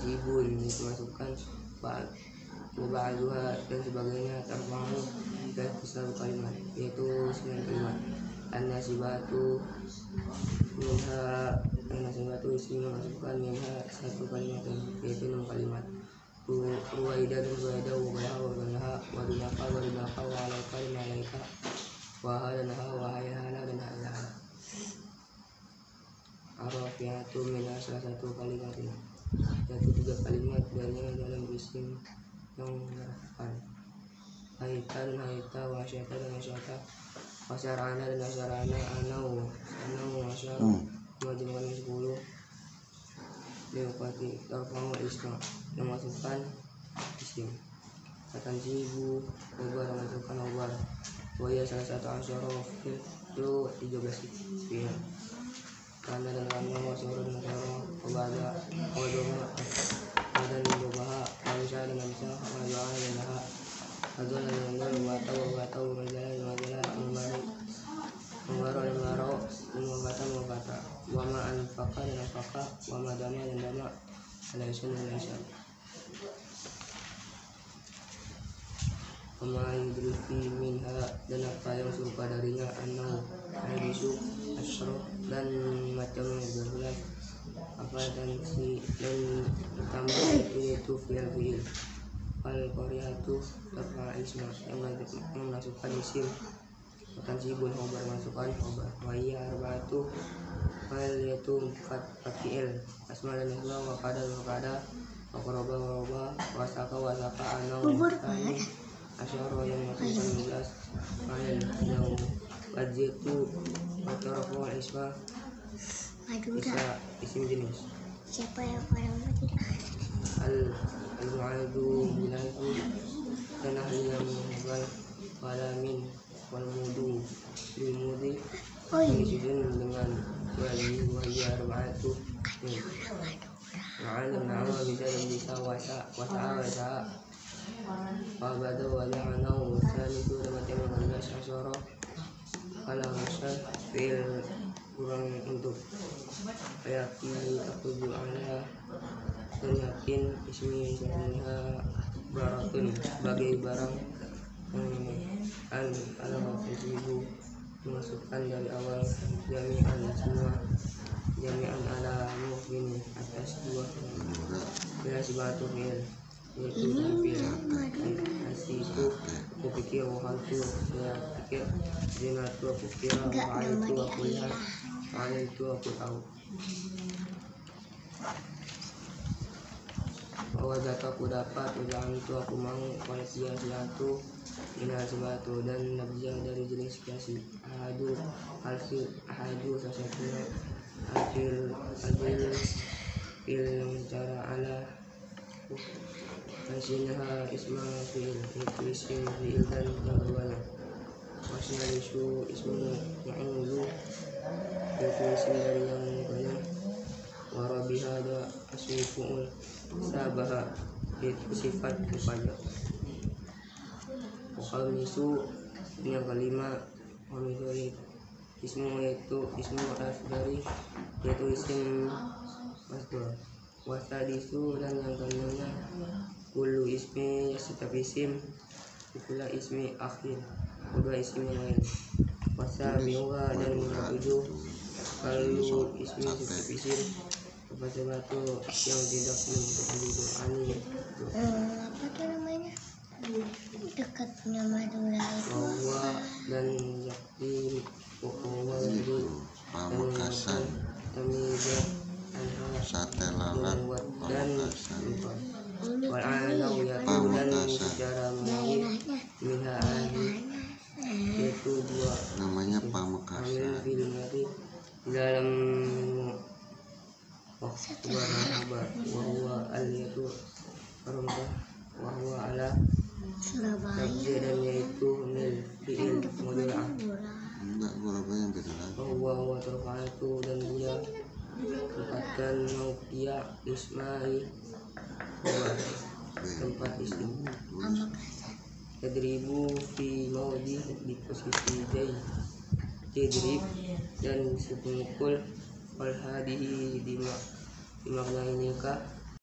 tansibun dimasukkan ba'duha dan sebagainya terpahu dan satu kalimat yaitu 9 kalimat. An-nasibatu minha isim memasukkan minha satu kalimat yaitu 6 kalimat. Ruwaida dan ruwaida wa dunaka wa alaika dan alaika wa halaha wa hayhala dan hayhala. Arafiatu minha salah satu kalimat yaitu 3 kalimat darinya dalam isim yang mengharapkan. Haita dan haita, wasyata dan wasyata, wasyarana dan wasyarana, anau wasyar majmu'an 10 liwati tarfamu isma memasukkan isim. Tatansibu obar memasukkan obar. Waya salah satu asyara itu 13 fi'il. Kana dan kana wasyara dan wasyara obada wadoma dan mubaha manusia dan manusia majuan dan laha adol dan watau majalah mengaro dan mengaro mengkata wama anfaka dan anfaka wama dama dan dama alaisun dan alaisun wama yudrifi minha dan apa yang serupa darinya anau hadisu asyro dan macam berbulan apa dan si dan tambah itu fi'il al-qariyatu terkala isma yang memasukkan isim. Tansibun khobar masukkan khobar wa iya arba'atu fa'il yaitu 4 fi'il asma dan isma wa qada wa qaraba wasaka anau tani asyara yang masukkan 11 fa'il yang wajitu wa tarafu isma bisa isim jenis. Siapa yang orang tidak al-mu'adu bilaitu dan ahli yang menghubal walamin wal mudu limudi disujun dengan wali wahiyya arba'atu ma'alim nama bisa dan bisa wasa wabadu waja'anau dan itu dengan tema 15 asyara kalau misal fi'il kurang untuk ayati akuju ala dan yakin ismi ismiha baratun sebagai barang al-ibu memasukkan dari awal jami'an semua jami'an ala mu'min atas 2 bila sibatu fi'il yaitu fi'il itu aku pikir wahantu saya pikir zinatu aku kira wa'al itu aku lihat wa'al itu aku tahu bahwa jatuh aku dapat ulang itu aku mau kualitas siatu ina sebatu dan nabiyah dari jenis kiasi ahadu salah satunya adil fil yang cara ala hasilnya isma fil itu isim fil dan yang berwala masnya isu ismu ma'ulu itu isim dari yang banyak warabiha ada asmi fu'ul sabaha itu sifat kepada khamisu yang kelima khamisu ismu yaitu ismu asdari yaitu isim masdar wasadisu dan yang kelimanya kullu ismi setiap isim itulah ismi akhir kedua isim yang lain wasabiha dan yang ketujuh kalau ismi setiap isim kepada batu yang tidak menyebut ani apa tuh namanya dekat nama Madura itu bahwa dan yakti bahwa itu Pamekasan tamizah Satelalat dan Pamekasan walau yaitu dan secara menawi minha yaitu 2 namanya amil Pamekasan film di dalam kabar wahwa al yaitu perintah wahwa ala Surabaya dan yaitu mil fi'il mudhari' enggak berapa yang beda lagi wahwa terfa'atu dan dia tempatkan mau dia ismai tempat isim tadribu fi maudi di posisi tadrib dan sepemukul wal hadihi di makna ini kah